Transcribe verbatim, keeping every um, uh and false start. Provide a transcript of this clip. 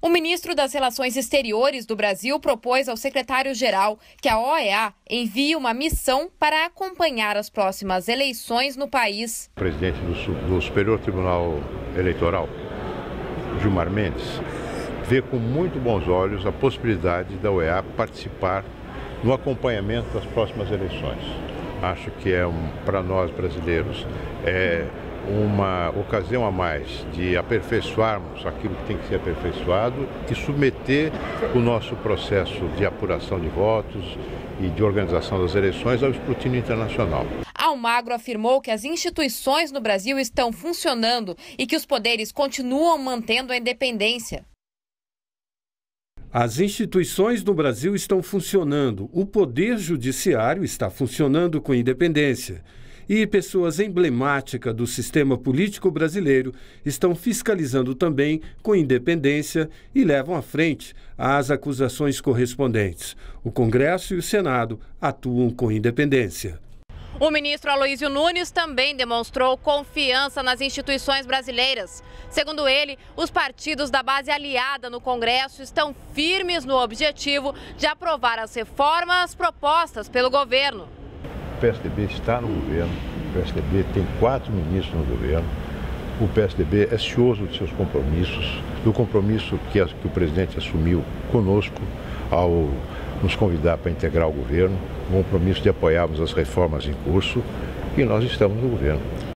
O ministro das Relações Exteriores do Brasil propôs ao secretário-geral que a O E A envie uma missão para acompanhar as próximas eleições no país. O presidente do Superior Tribunal Eleitoral, Gilmar Mendes, vê com muito bons olhos a possibilidade da O E A participar no acompanhamento das próximas eleições. Acho que é, um, para nós brasileiros, é uma ocasião a mais de aperfeiçoarmos aquilo que tem que ser aperfeiçoado e submeter o nosso processo de apuração de votos e de organização das eleições ao escrutínio internacional. Almagro afirmou que as instituições no Brasil estão funcionando e que os poderes continuam mantendo a independência. As instituições no Brasil estão funcionando, o Poder Judiciário está funcionando com independência. E pessoas emblemáticas do sistema político brasileiro estão fiscalizando também com independência e levam à frente as acusações correspondentes. O Congresso e o Senado atuam com independência. O ministro Aloísio Nunes também demonstrou confiança nas instituições brasileiras. Segundo ele, os partidos da base aliada no Congresso estão firmes no objetivo de aprovar as reformas propostas pelo governo. O P S D B está no governo, o P S D B tem quatro ministros no governo, o P S D B é cioso de seus compromissos, do compromisso que, a, que o presidente assumiu conosco ao nos convidar para integrar o governo, o compromisso de apoiarmos as reformas em curso, e nós estamos no governo.